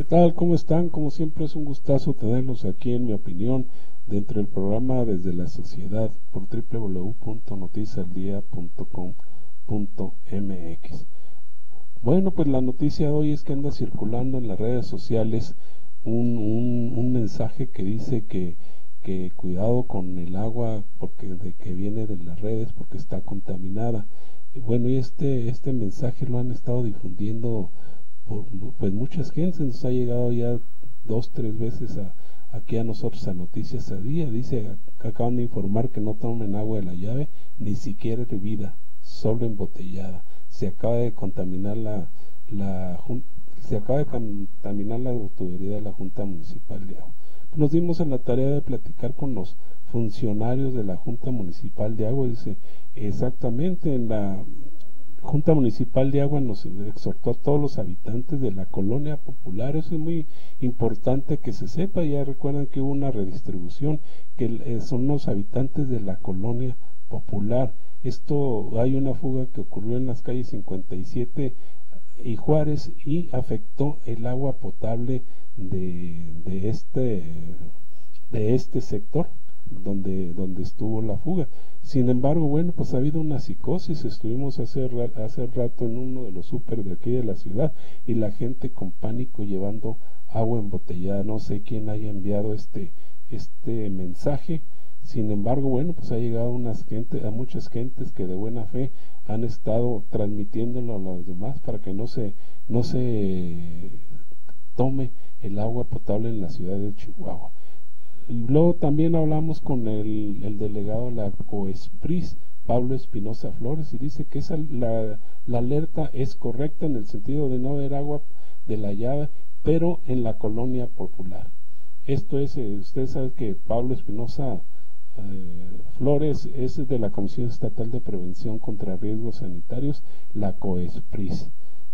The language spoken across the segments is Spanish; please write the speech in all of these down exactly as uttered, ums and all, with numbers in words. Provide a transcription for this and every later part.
tal? ¿Cómo están? Como siempre es un gustazo tenerlos aquí en Mi Opinión, dentro del programa Desde la Sociedad por doble u doble u doble u punto noticias al día punto com punto m x. Bueno, pues la noticia de hoy es que anda circulando en las redes sociales un, un, un mensaje que dice que, que cuidado con el agua porque de que viene de las redes porque está contaminada. Y bueno, y este, este mensaje lo han estado difundiendo por, pues muchas gentes. Nos ha llegado ya dos, tres veces a, aquí a nosotros a Noticias a Día. Dice, acaban de informar que no tomen agua de la llave, ni siquiera hervida, solo embotellada. Se acaba de contaminar la, la se acaba de contaminar la tubería de la Junta Municipal de Agua. Nos dimos en la tarea de platicar con los funcionarios de la Junta Municipal de Agua. Dice, exactamente, en la Junta Municipal de Agua nos exhortó a todos los habitantes de la colonia popular. Eso es muy importante que se sepa. Ya recuerdan que hubo una redistribución, que son los habitantes de la colonia popular. Esto, hay una fuga que ocurrió en las calles cincuenta y siete y Juárez y afectó el agua potable de, de este de este sector donde donde estuvo la fuga. Sin embargo, bueno, pues ha habido una psicosis. Estuvimos hace, hace rato en uno de los súper de aquí de la ciudad y la gente con pánico llevando agua embotellada. No sé quién haya enviado este este mensaje. Sin embargo, bueno, pues ha llegado unas gente, a muchas gentes que de buena fe han estado transmitiéndolo a los demás para que no se no se tome el agua potable en la ciudad de Chihuahua. Y luego también hablamos con el, el delegado de la COESPRIS, Pablo Espinosa Flores, y dice que esa, la, la alerta es correcta en el sentido de no haber agua de la llave, pero en la colonia popular. Esto es, eh, usted sabe que Pablo Espinosa eh, Flores es de la Comisión Estatal de Prevención contra Riesgos Sanitarios, la COESPRIS.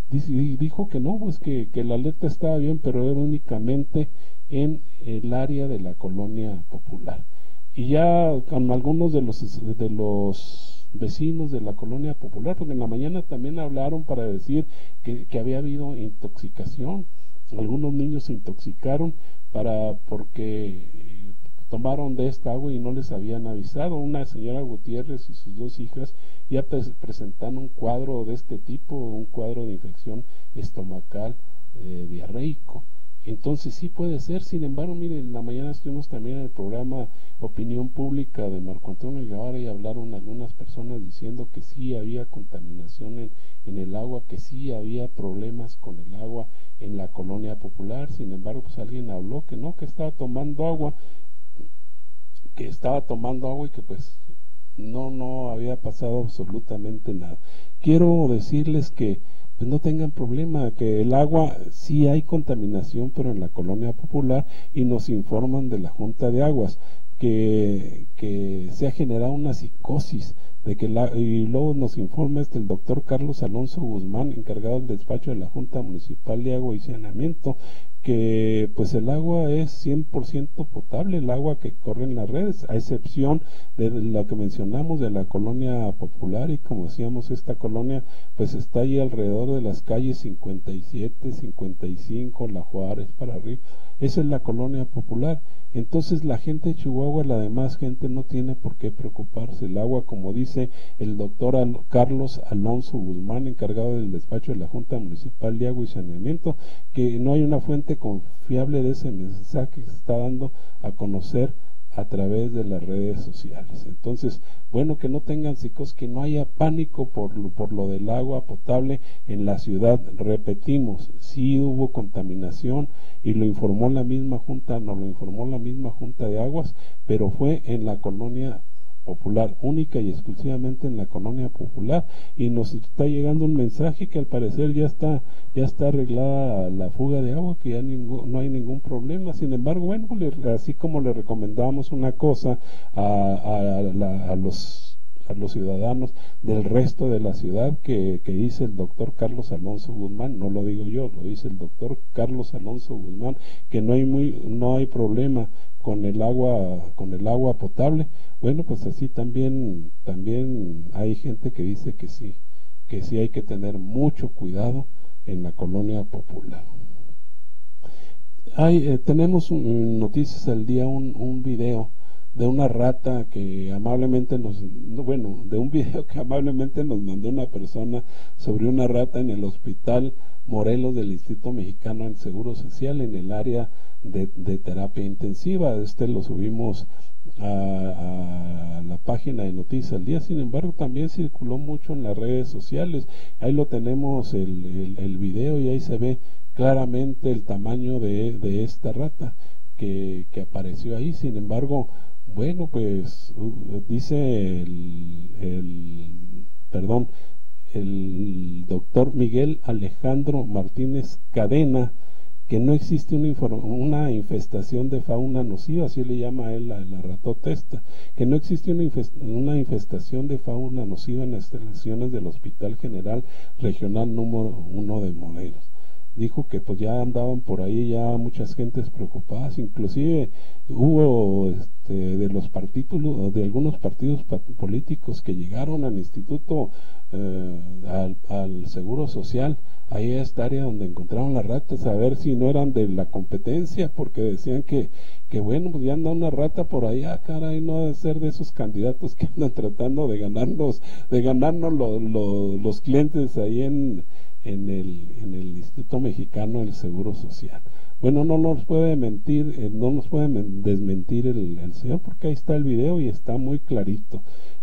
Dijo que no, pues que, que la alerta estaba bien, pero era únicamente en el área de la colonia popular. Y ya con algunos de los de los vecinos de la colonia popular, porque en la mañana también hablaron para decir que, que había habido intoxicación. Algunos niños se intoxicaron para porque tomaron de esta agua y no les habían avisado. Una señora Gutiérrez y sus dos hijas ya presentaron un cuadro de este tipo, un cuadro de infección estomacal eh, diarreico. Entonces sí puede ser. Sin embargo, miren, en la mañana estuvimos también en el programa Opinión Pública de Marco Antonio Guevara y hablaron algunas personas diciendo que sí había contaminación en, en el agua, que sí había problemas con el agua en la colonia popular. Sin embargo, pues alguien habló que no, que estaba tomando agua que estaba tomando agua y que pues no no había pasado absolutamente nada. Quiero decirles que pues no tengan problema, que el agua sí hay contaminación, pero en la colonia popular, y nos informan de la Junta de Aguas que, que se ha generado una psicosis de que la, y luego nos informa este el doctor Carlos Alonso Guzmán, encargado del despacho de la Junta Municipal de Agua y Saneamiento, que pues el agua es cien por ciento potable, el agua que corre en las redes, a excepción de lo que mencionamos de la colonia popular. Y como decíamos, esta colonia pues está ahí alrededor de las calles cincuenta y siete, cincuenta y cinco, La Juárez para arriba. Esa es la colonia popular. Entonces la gente de Chihuahua, la demás gente, no tiene por qué preocuparse. El agua, como dice el doctor Al Carlos Alonso Guzmán, encargado del despacho de la Junta Municipal de Agua y Saneamiento, que no hay una fuente confiable de ese mensaje que se está dando a conocer a través de las redes sociales. Entonces, bueno, que no tengan psicosis, que no haya pánico por lo, por lo del agua potable en la ciudad. Repetimos, sí hubo contaminación y lo informó la misma junta, nos lo informó la misma Junta de Aguas, pero fue en la colonia popular, única y exclusivamente en la colonia popular, y nos está llegando un mensaje que al parecer ya está ya está arreglada la fuga de agua, que ya ningún, no hay ningún problema. Sin embargo, bueno, le, así como le recomendamos una cosa a, a, la, a los a los ciudadanos del resto de la ciudad, que, que dice el doctor Carlos Alonso Guzmán, no lo digo yo, lo dice el doctor Carlos Alonso Guzmán, que no hay muy no hay problema con el agua con el agua potable. Bueno, pues así también también hay gente que dice que sí, que sí hay que tener mucho cuidado en la colonia popular. Hay, eh, tenemos un, Noticias al Día un, un video de una rata que amablemente nos, no, bueno, de un video que amablemente nos mandó una persona sobre una rata en el hospital Morelos del Instituto Mexicano del Seguro Social en el área de, de terapia intensiva. Este lo subimos a, a la página de Noticias al Día. Sin embargo, también circuló mucho en las redes sociales. Ahí lo tenemos el, el, el video, y ahí se ve claramente el tamaño de, de esta rata que, que apareció ahí. Sin embargo, bueno, pues uh, dice el, el perdón el doctor Miguel Alejandro Martínez Cadena que no existe una, una infestación de fauna nociva, así le llama a él la, la ratota esta, que no existe una, infest, una infestación de fauna nociva en las instalaciones del Hospital General Regional número uno de Morelos. Dijo que pues ya andaban por ahí ya muchas gentes preocupadas, inclusive hubo este, de los partidos, de algunos partidos políticos que llegaron al instituto, eh, al, al Seguro Social, ahí a esta área donde encontraron las ratas, a ver si no eran de la competencia, porque decían que, que bueno, pues ya anda una rata por allá, caray, no debe ser de esos candidatos que andan tratando de ganarnos, de ganarnos lo, lo, los clientes ahí en en el, en el Instituto Mexicano del Seguro Social. Bueno, no nos puede mentir, eh, no nos puede men desmentir el, el señor, porque ahí está el video y está muy clarito.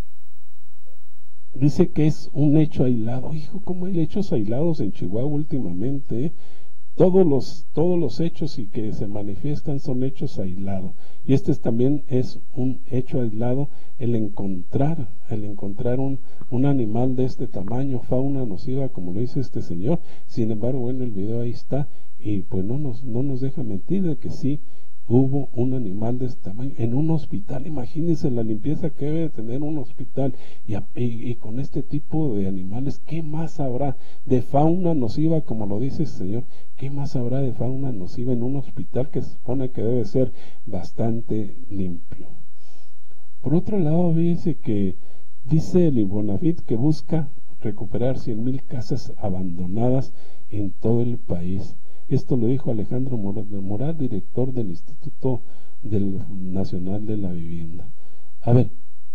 Dice que es un hecho aislado. Hijo, ¿cómo hay hechos aislados en Chihuahua últimamente? ¿Eh? Todos los, todos los hechos y que se manifiestan son hechos aislados. Y este es, también es un hecho aislado el encontrar, el encontrar un, un animal de este tamaño, fauna nociva, como lo dice este señor. Sin embargo, bueno, el video ahí está, y pues no nos, no nos deja mentir de que sí hubo un animal de este tamaño en un hospital. Imagínense la limpieza que debe de tener un hospital, y, y, y con este tipo de animales, ¿qué más habrá de fauna nociva, como lo dice el señor? ¿Qué más habrá de fauna nociva en un hospital que se supone que debe ser bastante limpio? Por otro lado, fíjense que dice el Infonavit que busca recuperar cien mil casas abandonadas en todo el país. Esto lo dijo Alejandro Murat, director del Instituto del Nacional de la Vivienda. A ver,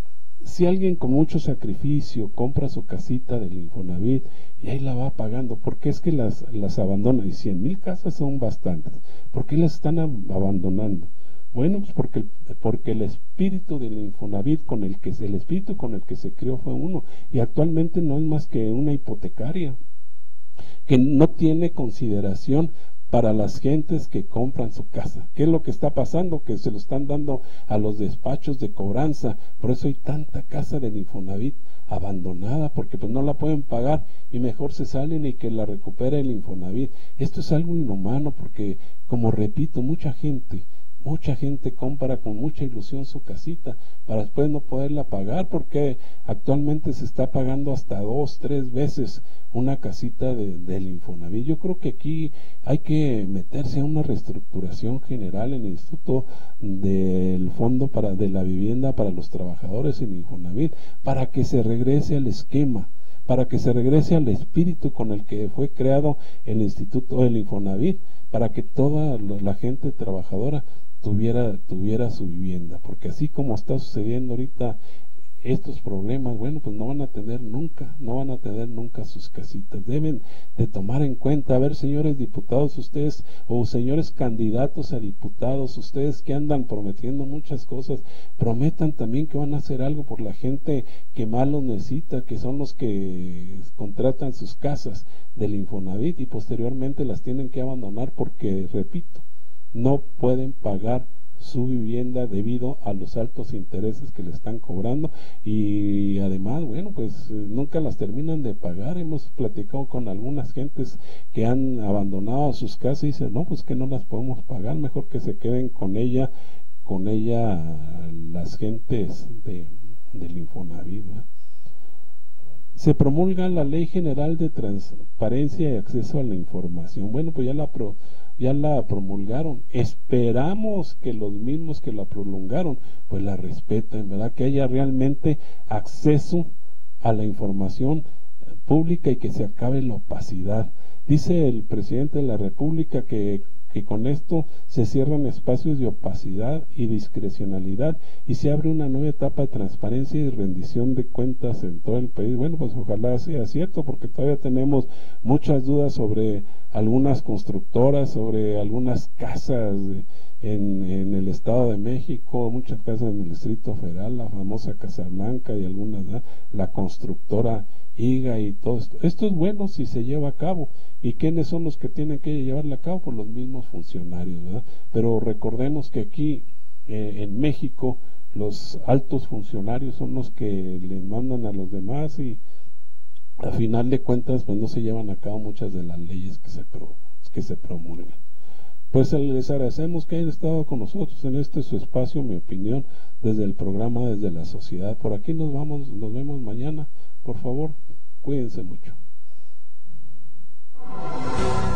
si alguien con mucho sacrificio compra su casita del Infonavit y ahí la va pagando, ¿por qué es que las, las abandona? Y cien mil casas son bastantes. ¿Por qué las están abandonando? Bueno, pues porque, porque el espíritu del Infonavit, con el que el espíritu con el que se creó fue uno, y actualmente no es más que una hipotecaria que no tiene consideración para las gentes que compran su casa. ¿Qué es lo que está pasando? Que se lo están dando a los despachos de cobranza. Por eso hay tanta casa del Infonavit abandonada, porque pues no la pueden pagar y mejor se salen y que la recupere el Infonavit. Esto es algo inhumano, porque, como repito, mucha gente Mucha gente compra con mucha ilusión su casita para después no poderla pagar, porque actualmente se está pagando hasta dos, tres veces una casita de, del Infonavit. Yo creo que aquí hay que meterse a una reestructuración general en el Instituto del Fondo para, de la Vivienda para los Trabajadores en Infonavit, para que se regrese al esquema, para que se regrese al espíritu con el que fue creado el Instituto del Infonavit, para que toda la gente trabajadora tuviera, tuviera su vivienda, porque así como está sucediendo ahorita estos problemas, bueno, pues no van a tener nunca, no van a tener nunca sus casitas. Deben de tomar en cuenta, a ver, señores diputados, ustedes, o señores candidatos a diputados, ustedes que andan prometiendo muchas cosas, prometan también que van a hacer algo por la gente que más lo necesita, que son los que contratan sus casas del Infonavit y posteriormente las tienen que abandonar porque, repito, no pueden pagar su vivienda debido a los altos intereses que le están cobrando, y además, bueno, pues eh, nunca las terminan de pagar. Hemos platicado con algunas gentes que han abandonado sus casas y dicen, no, pues que no las podemos pagar, mejor que se queden con ella, con ella las gentes de, del Infonavit, ¿verdad? Se promulga la Ley General de Transparencia y Acceso a la Información. Bueno, pues ya la pro, ya la promulgaron. Esperamos que los mismos que la prolongaron, pues la respeten, ¿verdad? Que haya realmente acceso a la información pública y que se acabe la opacidad. Dice el presidente de la República que que con esto se cierran espacios de opacidad y discrecionalidad y se abre una nueva etapa de transparencia y rendición de cuentas en todo el país. Bueno, pues ojalá sea cierto, porque todavía tenemos muchas dudas sobre algunas constructoras, sobre algunas casas en, en el Estado de México, muchas casas en el Distrito Federal, la famosa Casa Blanca y algunas, ¿verdad? La constructora I G A y todo esto. Esto es bueno si se lleva a cabo. ¿Y quiénes son los que tienen que llevarla a cabo? Pues los mismos funcionarios, ¿verdad? Pero recordemos que aquí eh, en México los altos funcionarios son los que les mandan a los demás y a final de cuentas pues no se llevan a cabo muchas de las leyes que se, pro, que se promulgan. Pues les agradecemos que hayan estado con nosotros en este su espacio, mi opinión, desde el programa Desde la Sociedad. Por aquí nos vamos, nos vemos mañana. Por favor, cuídense mucho.